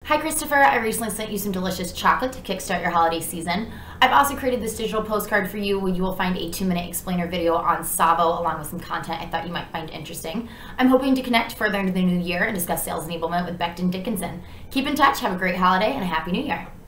Hi Christopher, I recently sent you some delicious chocolate to kickstart your holiday season. I've also created this digital postcard for you where you will find a 2-minute explainer video on Savo along with some content I thought you might find interesting. I'm hoping to connect further into the new year and discuss sales enablement with Becton Dickinson. Keep in touch, have a great holiday, and a Happy New Year.